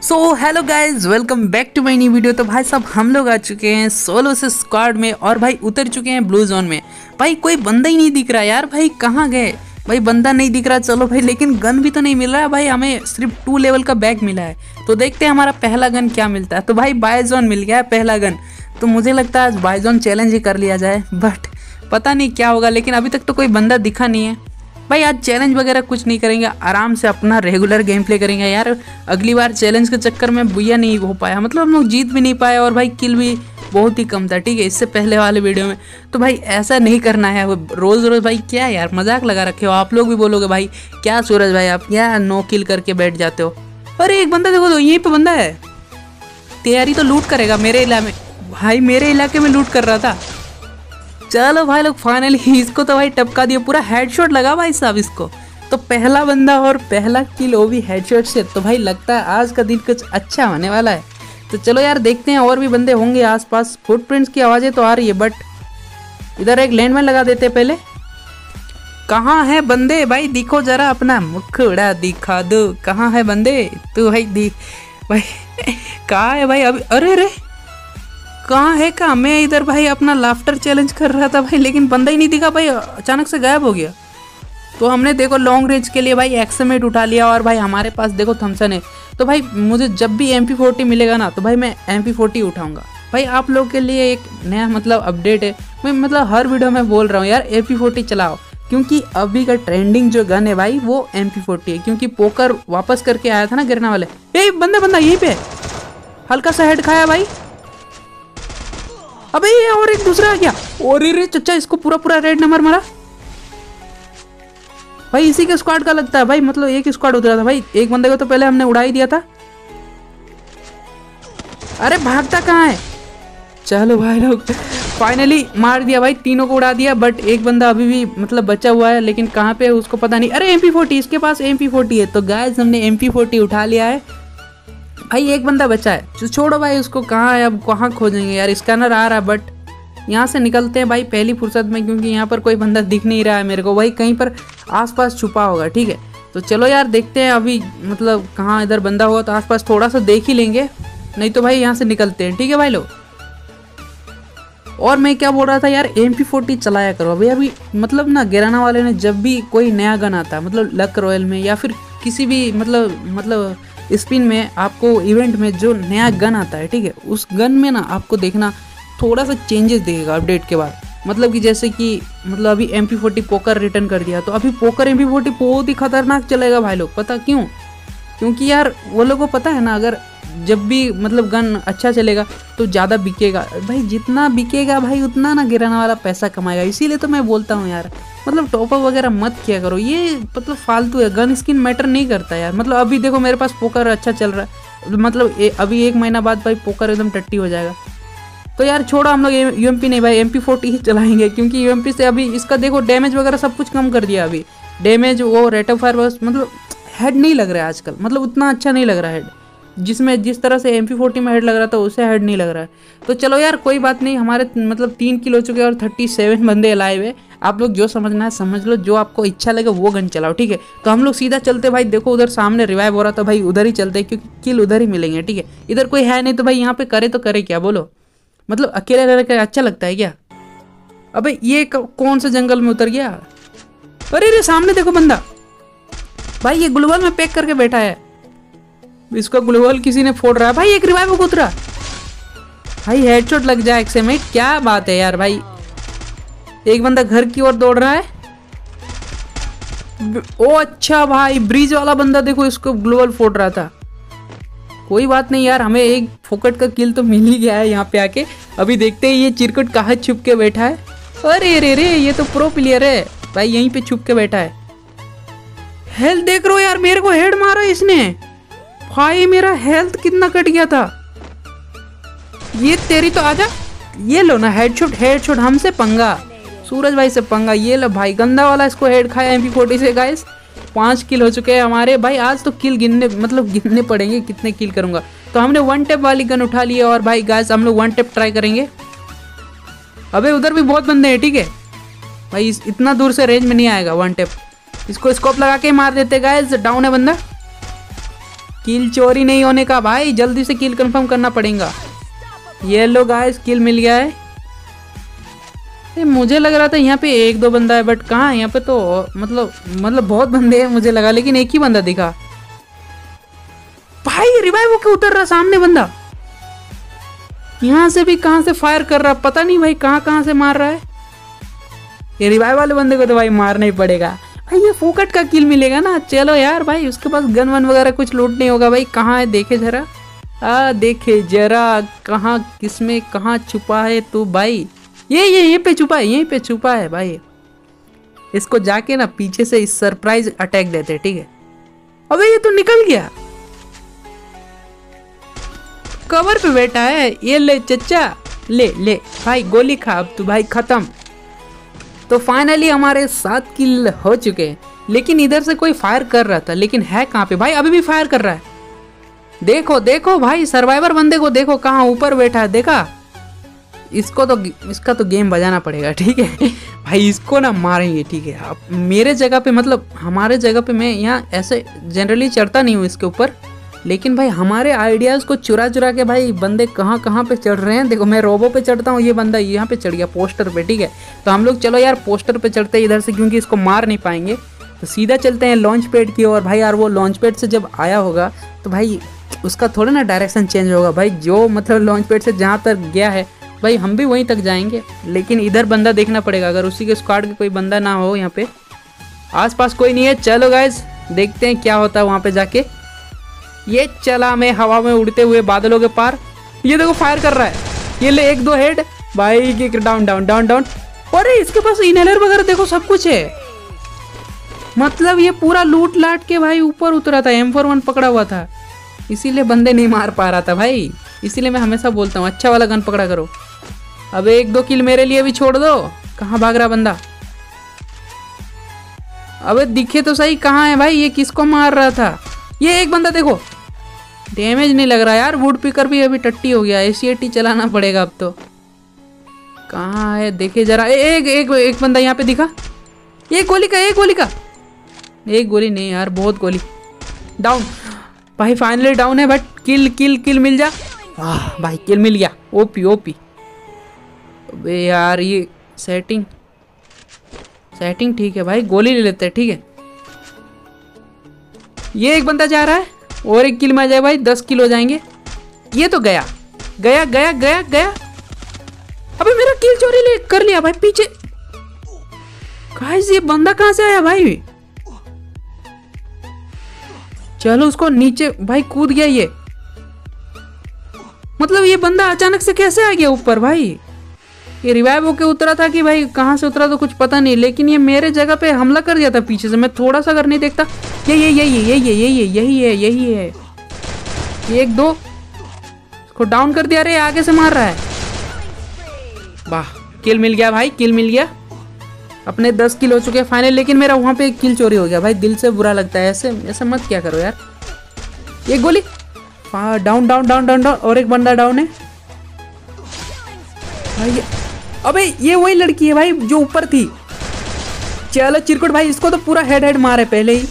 So hello guys, welcome back to my new video. तो भाई साहब हम लोग आ चुके हैं सोलो से स्क्वाड में और भाई उतर चुके हैं ब्लू जोन में। भाई कोई बंदा ही नहीं दिख रहा यार, भाई कहाँ गए भाई, बंदा नहीं दिख रहा। चलो भाई, लेकिन गन भी तो नहीं मिल रहा है भाई, हमें सिर्फ 2 लेवल का बैग मिला है। तो देखते हैं हमारा पहला गन क्या मिलता है। तो भाई बायजोन मिल गया है पहला गन। तो मुझे लगता है आज बायजोन चैलेंज ही कर लिया जाए, बट पता नहीं क्या होगा। लेकिन अभी तक तो कोई बंदा दिखा नहीं है भाई। आज चैलेंज वगैरह कुछ नहीं करेंगे, आराम से अपना रेगुलर गेम प्ले करेंगे यार। अगली बार चैलेंज के चक्कर में बुया नहीं हो पाया, मतलब हम लोग जीत भी नहीं पाए और भाई किल भी बहुत ही कम था, ठीक है, इससे पहले वाले वीडियो में। तो भाई ऐसा नहीं करना है रोज़ रोज़। भाई क्या यार मजाक लगा रखे हो, आप लोग भी बोलोगे भाई क्या सूरज भाई आप क्या नो किल करके बैठ जाते हो। अरे एक बंदा देखो, तो यहीं पर बंदा है, तैयारी तो लूट करेगा मेरे इलाके में। भाई मेरे इलाके में लूट कर रहा था। चलो भाई लोग फाइनली इसको तो भाई टपका दिया, पूरा हेडशॉट लगा भाई साहब इसको। तो पहला बंदा और पहला किल वो भी हेडशॉट से। तो भाई लगता है आज का दिन कुछ अच्छा होने वाला है। तो चलो यार देखते हैं और भी बंदे होंगे आसपास। फुटप्रिंट्स की आवाज़ें तो आ रही है, बट इधर एक लैंडमाइन लगा देते पहले। कहाँ है बंदे भाई, दिखो जरा, अपना मुखड़ा दिखा दो, कहाँ है बंदे। तू भाई भाई कहाँ है भाई अभी। अरे अरे कहाँ है कहाँ, मैं इधर भाई अपना लाफ्टर चैलेंज कर रहा था भाई, लेकिन बंदा ही नहीं दिखा भाई, अचानक से गायब हो गया। तो हमने देखो लॉन्ग रेंज के लिए भाई एक्सएम8 उठा लिया और भाई हमारे पास देखो थम्सन है। तो भाई मुझे जब भी MP40 मिलेगा ना, तो भाई मैं MP40 उठाऊंगा। भाई आप लोग के लिए एक नया मतलब अपडेट है, मैं मतलब हर वीडियो में बोल रहा हूँ यार MP40 चलाओ, क्योंकि अभी का ट्रेंडिंग जो गन है भाई वो MP40 है। क्योंकि पोकर वापस करके आया था ना गिरना वाले। ए बंदा यहीं पे हल्का सा हेड खाया भाई। अबे ये और एक दूसरा आ गया। और रे चच्चा, इसको पूरा रेड नंबर मारा भाई। इसी के स्क्वाड का लगता है भाई, मतलब एक स्क्वाड उतरा था भाई। एक बंदे को तो पहले हमने उड़ा ही दिया था। अरे भागता कहाँ है। चलो भाई लोग फाइनली मार दिया भाई, तीनों को उड़ा दिया। बट एक बंदा अभी भी मतलब बचा हुआ है, लेकिन कहाँ पे है उसको पता नहीं। अरे MP40, इसके पास MP40 है। तो गाइस हमने MP40 उठा लिया है भाई। एक बंदा बचा है, तो छोड़ो भाई उसको, कहाँ है अब, कहाँ खोजेंगे यार। स्कैनर आ रहा है, बट यहाँ से निकलते हैं भाई पहली फुर्सत में, क्योंकि यहाँ पर कोई बंदा दिख नहीं रहा है मेरे को। भाई कहीं पर आसपास छुपा होगा, ठीक है। तो चलो यार देखते हैं अभी, मतलब कहाँ इधर बंदा होगा तो आसपास थोड़ा सा देख ही लेंगे, नहीं तो भाई यहाँ से निकलते हैं, ठीक है भाई लोग। और मैं क्या बोल रहा था यार, MP40 चलाया करो भाई। अभी मतलब ना गिराना वाले ने जब भी कोई नया गन आता है, मतलब लक रॉयल में या फिर किसी भी मतलब स्पिन में, आपको इवेंट में जो नया गन आता है, ठीक है, उस गन में ना आपको देखना थोड़ा सा चेंजेस दिखेगा अपडेट के बाद। मतलब कि जैसे कि मतलब अभी MP40 पोकर रिटर्न कर दिया, तो अभी पोकर MP40 बहुत ही खतरनाक चलेगा भाई लोग। पता क्यों? क्योंकि यार वो लोगों को पता है ना, अगर जब भी मतलब गन अच्छा चलेगा तो ज़्यादा बिकेगा भाई। जितना बिकेगा भाई उतना ना गिराना वाला पैसा कमाएगा। इसीलिए तो मैं बोलता हूँ यार, मतलब टॉपअप वगैरह मत किया करो, ये मतलब फालतू है। गन स्किन मैटर नहीं करता यार। मतलब अभी देखो मेरे पास पोकर अच्छा चल रहा है, मतलब अभी 1 महीना बाद भाई पोकर एकदम टट्टी हो जाएगा। तो यार छोड़ो, हम लोग UMP नहीं भाई MP40 ही चलाएंगे, क्योंकि UMP से अभी इसका देखो डैमेज वगैरह सब कुछ कम कर दिया। अभी डैमेज वो रेट ऑफ फायर बस, मतलब हेड नहीं लग रहा है आजकल, मतलब उतना अच्छा नहीं लग रहा है हेड। जिस तरह से MP40 में हेड लग रहा था उससे हेड नहीं लग रहा है। तो चलो यार कोई बात नहीं, हमारे मतलब 3 किल हो चुके हैं और 37 बंदे अलाइव है। आप लोग जो समझना है समझ लो, जो आपको इच्छा लगे वो गन चलाओ, ठीक है। तो हम लोग सीधा चलते भाई, देखो उधर सामने रिवाइव हो रहा था भाई, उधर ही चलते क्योंकि किल उधर ही मिलेंगे, ठीक है। इधर कोई है नहीं, तो भाई यहाँ पे करे तो करे क्या, बोलो। मतलब अकेले रह कर अच्छा लगता है क्या? अबे ये कौन से जंगल में उतर गया। अरे सामने देखो बंदा भाई, ये ग्लोबल में पैक करके बैठा है। इसको ग्लोबल किसी ने फोड़ रहा है भाई। एक रिवाइव को उतरा भाई, हेडशॉट लग जाए एक्सएम8, क्या बात है यार भाई। एक बंदा घर की ओर दौड़ रहा है। ओ अच्छा भाई, ब्रिज वाला बंदा देखो इसको ग्लोबल फोड़ रहा था। कोई बात नहीं यार, हमें एक फोकट का किल तो मिल ही गया है यहाँ पे आके। अभी देखते हैं ये चिरकुट कहाँ छुप के बैठा है। अरे रे ये तो प्रो प्लेयर है भाई, यहीं पे छुप के बैठा है। हेल्थ देख रहे हो यार, मेरे को हेड मारा इसने भाई, मेरा हेल्थ कितना कट गया था। ये तेरी तो आजा, ये लो ना हेडशॉट हमसे पंगा, सूरज भाई से पंगा। ये लो भाई गंदा वाला, इसको हेड खाया MP40 से। गाइस 5 किल हो चुके हैं हमारे भाई। आज तो किल गिनने पड़ेंगे, कितने किल करूंगा। तो हमने 1 टैप वाली गन उठा ली है और भाई गाइस हम लोग 1 टैप ट्राई करेंगे। अबे उधर भी बहुत बंदे हैं, ठीक है भाई, इतना दूर से रेंज में नहीं आएगा 1 टैप। इसको स्कोप लगा के मार देते गाइस, डाउन है बंदा। किल चोरी नहीं होने का भाई, जल्दी से किल कंफर्म करना पड़ेगा। ये लो गाइस, किल मिल गया है। मुझे लग रहा था यहाँ पे एक दो बंदा है, बट कहाँ है यहाँ पे तो मतलब बहुत बंदे हैं मुझे लगा, लेकिन एक ही बंदा दिखा। भाई रिवाइव होके उतर रहा सामने बंदा, यहाँ से भी कहाँ से फायर कर रहा पता नहीं भाई, कहाँ से मार रहा है। ये रिवाइव वाले बंदे को तो भाई मारना ही पड़ेगा भाई, ये फोकट का किल मिलेगा ना। चलो यार भाई, उसके पास गन वन वगैरह कुछ लूट नहीं होगा भाई। कहाँ है देखे जरा, देखे जरा कहाँ किसमें कहाँ छुपा है तू भाई। ये पे छुपा है, यहीं पे छुपा है भाई। इसको जाके ना पीछे से इस सरप्राइज अटैक देते, ठीक है। अबे ये तो निकल गया, कवर पे बैठा है। ये ले चचा, ले भाई गोली खा, अब तू भाई खत्म। तो फाइनली हमारे 7 किल हो चुके हैं, लेकिन इधर से कोई फायर कर रहा था, लेकिन है कहाँ पे भाई, अभी भी फायर कर रहा है। देखो भाई, सर्वाइवर बंदे को देखो कहाँ ऊपर बैठा है, देखा। इसका तो गेम बजाना पड़ेगा, ठीक है भाई, इसको ना मारेंगे, ठीक है। अब मेरे जगह पे मतलब हमारे जगह पे मैं यहाँ ऐसे जनरली चढ़ता नहीं हूँ इसके ऊपर, लेकिन भाई हमारे आइडियाज़ को चुरा के भाई बंदे कहाँ पे चढ़ रहे हैं। देखो मैं रोबो पे चढ़ता हूँ, ये बंदा यहाँ पे चढ़ गया पोस्टर पे, ठीक है। तो हम लोग चलो यार पोस्टर पे चढ़ते हैं इधर से, क्योंकि इसको मार नहीं पाएंगे। तो सीधा चलते हैं लॉन्च पैड की ओर भाई। यार वो लॉन्च पैड से जब आया होगा तो भाई उसका थोड़ा ना डायरेक्शन चेंज होगा भाई, जो मतलब लॉन्च पैड से जहाँ तक गया है भाई हम भी वहीं तक जाएंगे। लेकिन इधर बंदा देखना पड़ेगा, अगर उसी के स्क्वाड के कोई बंदा ना हो यहाँ पे, आसपास कोई नहीं है। चलो गाइज देखते हैं क्या होता है वहाँ पे जाके। ये चला मैं हवा में उड़ते हुए बादलों के पार, ये देखो फायर कर रहा है, ये ले 1-2 हेड भाई, डाउन। अरे इसके पास इनहेलर वगैरह देखो सब कुछ है, मतलब ये पूरा लूट लाट के भाई ऊपर उतरा था। M41 पकड़ा हुआ था, इसीलिए बंदे नहीं मार पा रहा था भाई। इसीलिए मैं हमेशा बोलता हूँ अच्छा वाला गन पकड़ा करो। अब 1-2 किल मेरे लिए भी छोड़ दो। कहाँ भाग रहा बंदा, अबे दिखे तो सही कहाँ है भाई, ये किसको मार रहा था। ये एक बंदा देखो, डैमेज नहीं लग रहा यार। वुड पिकर भी अभी टट्टी हो गया, ACAT चलाना पड़ेगा अब तो। कहाँ है देखे जरा, एक बंदा यहाँ पे दिखा। एक गोली का एक गोली नहीं यार, बहुत गोली। डाउन भाई, फाइनली डाउन है, बट किल मिल जा। भाई किल मिल गया, ओपी। अबे यार ये सेटिंग ठीक है भाई, गोली ले लेते हैं, ठीक है। ये एक बंदा जा रहा है, और एक किल में आ जाए भाई 10 किल हो जाएंगे। ये तो गया। अबे मेरा किल चोरी कर लिया भाई पीछे। गाइस ये बंदा कहाँ से आया भाई, चलो उसको नीचे भाई कूद गया ये, मतलब ये बंदा अचानक से कैसे आ गया ऊपर भाई। ये रिवाइव होके उतरा था कि भाई कहाँ से उतरा तो कुछ पता नहीं, लेकिन ये मेरे जगह पे हमला कर दिया था पीछे से। मैं थोड़ा सा अगर नहीं देखता, यही है 1-2 इसको डाउन कर दिया। अरे आगे से मार रहा है, वाह किल मिल गया भाई, किल मिल गया। अपने 10 किल हो चुके हैं फाइनल, लेकिन मेरा वहाँ पे एक किल चोरी हो गया भाई, दिल से बुरा लगता है। ऐसे मत क्या करो यार। एक गोली, डाउन, और एक बंदा डाउन है भाई। अबे ये वही लड़की है भाई जो ऊपर थी। चलो चिरकुट भाई, इसको तो पूरा हेड मारे पहले ही।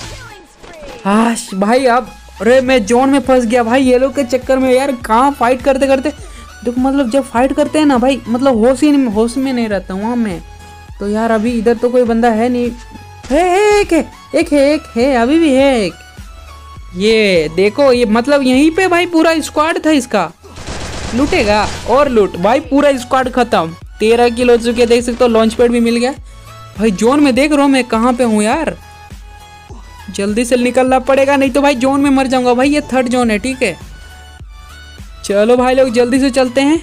भाई अब अरे मैं जोन में फंस गया भाई, ये लोग के चक्कर में यार। कहाँ फाइट करते देखो, मतलब जब फाइट करते हैं ना भाई, मतलब होश में नहीं रहता वहाँ मैं तो यार। अभी इधर तो कोई बंदा है नहीं, एक है अभी भी है एक। ये देखो, ये मतलब यहीं पे भाई पूरा स्क्वाड था इसका। लूटेगा और लूट भाई, पूरा स्क्वाड खत्म। 13 किल हो चुके, देख सकते हो। लॉन्च पैड भी मिल गया भाई। जोन में देख रहा हूँ मैं कहाँ पे हूँ यार, जल्दी से निकलना पड़ेगा, नहीं तो भाई जोन में मर जाऊंगा भाई। ये 3rd जोन है, ठीक है। चलो भाई लोग जल्दी से चलते हैं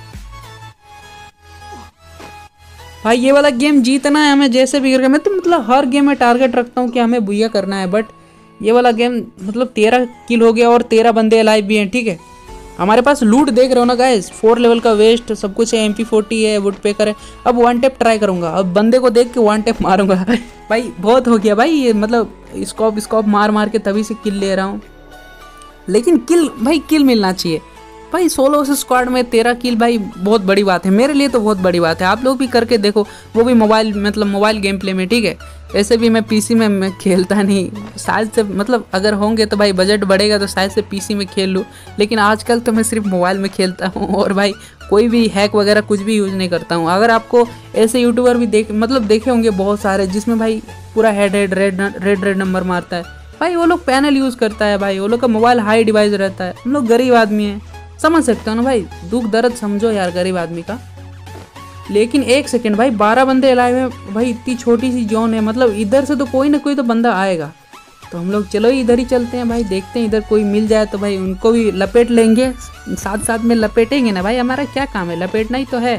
भाई। ये वाला गेम जीतना है हमें जैसे भी करके। मैं तो मतलब हर गेम में टारगेट रखता हूँ कि हमें बुया करना है, बट ये वाला गेम मतलब 13 किल हो गया और 13 बंदे अलाइव भी हैं, ठीक है। हमारे पास लूट देख रहे हो ना गाइस, 4 लेवल का वेस्ट सब कुछ है, MP40 है, वुड पेकर है। अब 1 टैप ट्राई करूंगा, अब बंदे को देख के 1 टैप मारूंगा भाई। बहुत हो गया भाई ये, मतलब स्कोप मार के तभी से किल ले रहा हूँ। लेकिन किल मिलना चाहिए, भाई 16 वर्सेस स्क्वाड में 13 किल भाई बहुत बड़ी बात है, मेरे लिए तो बहुत बड़ी बात है। आप लोग भी करके देखो, वो भी मोबाइल मतलब मोबाइल गेम प्ले में, ठीक है। वैसे भी मैं पीसी में मैं खेलता नहीं, शायद से मतलब अगर होंगे तो भाई बजट बढ़ेगा तो शायद से पीसी में खेल लूँ, लेकिन आजकल तो मैं सिर्फ मोबाइल में खेलता हूँ और भाई कोई भी हैक वगैरह कुछ भी यूज़ नहीं करता हूँ। अगर आपको ऐसे यूट्यूबर भी देखे होंगे बहुत सारे जिसमें भाई पूरा रेड नंबर मारता है, भाई वो लोग पैनल यूज़ करता है, भाई वो लोग का मोबाइल हाई डिवाइस रहता है। हम लोग गरीब आदमी हैं, समझ सकते हो ना भाई, दुख दर्द समझो यार गरीब आदमी का। लेकिन एक सेकंड भाई, 12 बंदे अलाइव हैं भाई, इतनी छोटी सी जोन है, मतलब इधर से तो कोई ना कोई तो बंदा आएगा। तो हम लोग चलो इधर ही चलते हैं भाई, देखते हैं इधर कोई मिल जाए तो भाई उनको भी लपेट लेंगे, साथ साथ में लपेटेंगे ना भाई, हमारा क्या काम है, लपेटना ही तो है।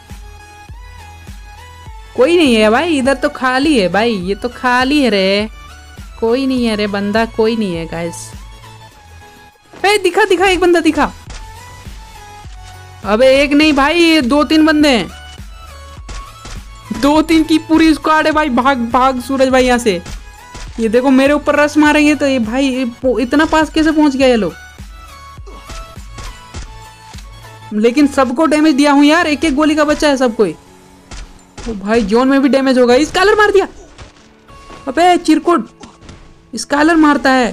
कोई नहीं है भाई, इधर तो खाली है भाई, ये तो खाली है रे, कोई नहीं है रे बंदा, कोई नहीं है गाइस। दिखा दिखा, एक बंदा दिखा। अबे एक नहीं भाई, 2-3 बंदे हैं, 2-3 की पूरी स्क्वाड है भाई। भाग भाग सूरज भाई यहाँ से, ये देखो मेरे ऊपर रस मारेंगे तो ये भाई इतना पास कैसे पहुंच गया ये लोग। लेकिन सबको डैमेज दिया हूं यार, एक एक गोली का बच्चा है सब कोई। तो भाई जोन में भी डैमेज होगा, स्कालर मार दिया। अबे चिरकुट स्कालर मारता है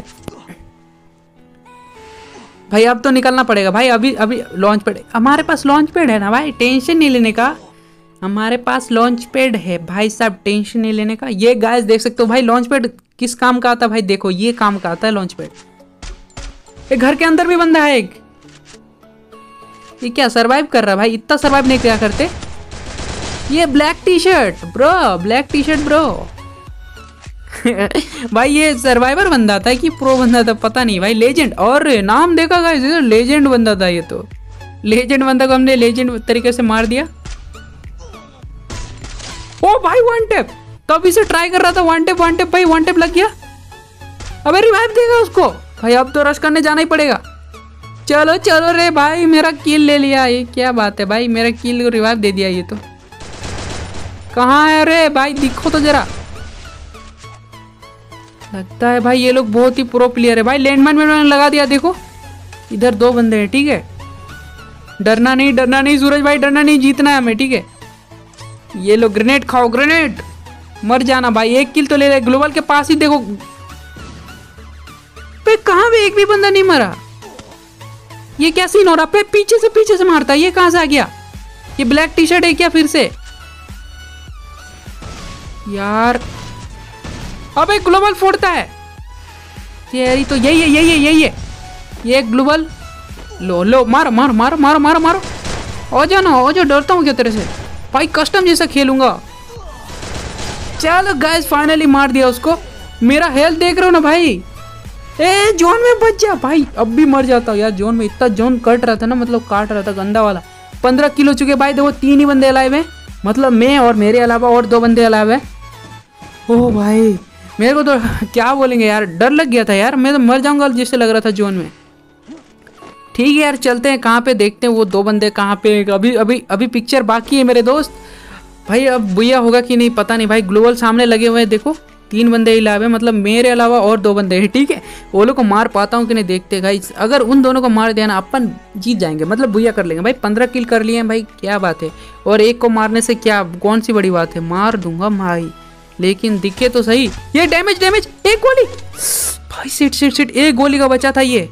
भाई, अब तो निकलना पड़ेगा भाई। अभी अभी लॉन्च पैड, हमारे पास लॉन्च पैड है ना भाई, टेंशन नहीं लेने का, हमारे पास लॉन्च पैड है भाई साहब, टेंशन नहीं लेने का। ये गाइस देख सकते हो भाई, लॉन्च पैड किस काम का आता है भाई, देखो ये काम का आता है लॉन्च पैड। एक घर के अंदर भी बंदा है एक, ये क्या सर्वाइव कर रहा है भाई, इतना सर्वाइव नहीं क्या करते। ये black T shirt bro, black T shirt bro भाई ये सर्वाइवर बंदा था कि प्रो बंदा था पता नहीं भाई, लेजेंड। और नाम देखा गाइस, लेजेंड बंदा था ये तो, लेजेंड बंदा को हमने लेजेंड तरीके से मार दिया। ओ भाई वन टैप, तब इसे ट्राई कर रहा था, वन टैप भाई, वन टैप लग गया। अबे रिवाइव देगा उसको भाई, अब तो रश करने जाना ही पड़ेगा। चलो चलो रे भाई, मेरा किल ले लिया, ये क्या बात है भाई, मेरा किल को रिवाइव दे दिया। ये तो कहाँ है रे भाई, दिखो तो जरा। लगता है भाई ये लोग बहुत ही प्रो प्लेयर है भाई, लैंडमाइन में लगा दिया, देखो इधर 2 बंदे हैं, ठीक है। डरना नहीं सूरज भाई, डरना नहीं, जीतना है हमें, ठीक है। ये लोग ग्रेनेड खाओ, ग्रेनेड, मर जाना भाई, एक किल तो ले ले। ग्लोबल के पास ही देखो, पे कहाँ भी एक भी बंदा नहीं मरा, ये क्या सीन हो रहा है। पीछे से मारता है, ये कहां से आ गया, ये ब्लैक टी शर्ट है क्या फिर से यार। अबे ग्लोबल फोड़ता है तेरी तो, यही है ये ग्लोबल। लो मारो मारो मारो मारो मारो मारो, हो जा, डरता हूँ क्या तेरे से भाई, कस्टम जैसा खेलूंगा। चलो गाइस फाइनली मार दिया उसको। मेरा हेल्थ देख रहे हो ना भाई, ए जोन में बच जा भाई, अब भी मर जाता हूँ यार, जोन में इतना जोन कट रहा था ना, मतलब काट रहा था गंदा वाला। 15 किल हो चुके भाई, देखो 3 ही बंदे अलाइव हैं, मतलब मैं और मेरे अलावा और 2 बंदे अलाइव हैं। ओह भाई मेरे को तो क्या बोलेंगे यार, डर लग गया था यार, मैं तो मर जाऊंगा जैसे लग रहा था जोन में। ठीक है यार, चलते हैं कहाँ पे, देखते हैं वो 2 बंदे कहाँ पे। अभी पिक्चर बाकी है मेरे दोस्त भाई, अब बुया होगा कि नहीं पता नहीं भाई। ग्लोबल सामने लगे हुए हैं, देखो 3 बंदे अलावा, मतलब मेरे अलावा और 2 बंदे हैं, ठीक है। वो लोग को मार पाता हूँ कि नहीं देखते गाइस, अगर उन दोनों को मार दिया ना अपन जीत जाएंगे, मतलब बुया कर लेंगे भाई। 15 किल कर लिए हैं भाई, क्या बात है। और एक को मारने से क्या कौन सी बड़ी बात है, मार दूंगा भाई, लेकिन दिखे तो सही। ये डैमेज, एक गोली भाई, सिट, एक गोली का बचा था ये।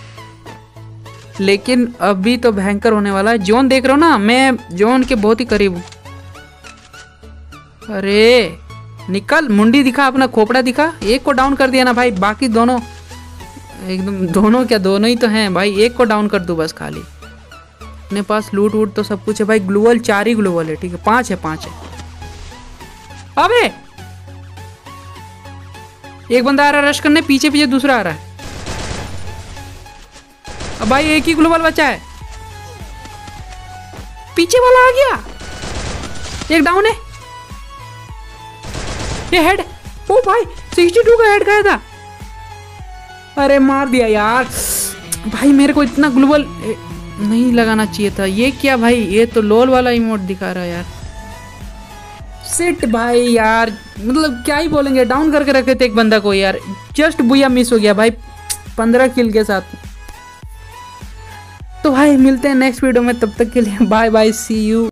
लेकिन अभी तो भयंकर होने वाला है। जोन देख रहे हो ना, मैं जोन के बहुत ही करीब हूँ। अरे निकल, मुंडी दिखा, अपना खोपड़ा दिखा। एक को डाउन कर दिया ना भाई, बाकी दोनों एकदम, दोनों ही तो हैं भाई, एक को डाउन कर दूँ बस खाली। अपने पास लूट वूट तो सब कुछ है भाई। ग्लोबल 4 ही ग्लोबल है, ठीक है, 5 है। अबे एक बंदा आ रहा है रश करने, पीछे दूसरा आ रहा है। अब भाई एक ही ग्लोबल बचा है, पीछे वाला आ गया, एक डाउन है। ये हेड, ओ भाई 62 का हेड गया था। अरे मार दिया यार भाई, मेरे को इतना ग्लोबल नहीं लगाना चाहिए था। ये क्या भाई, ये तो लोल वाला इमोट दिखा रहा है यार। सिट भाई यार, मतलब क्या ही बोलेंगे, डाउन करके रखे थे एक बंदा को यार, जस्ट बुया मिस हो गया भाई 15 किल के साथ। तो भाई मिलते हैं नेक्स्ट वीडियो में, तब तक के लिए बाय बाय, सी यू।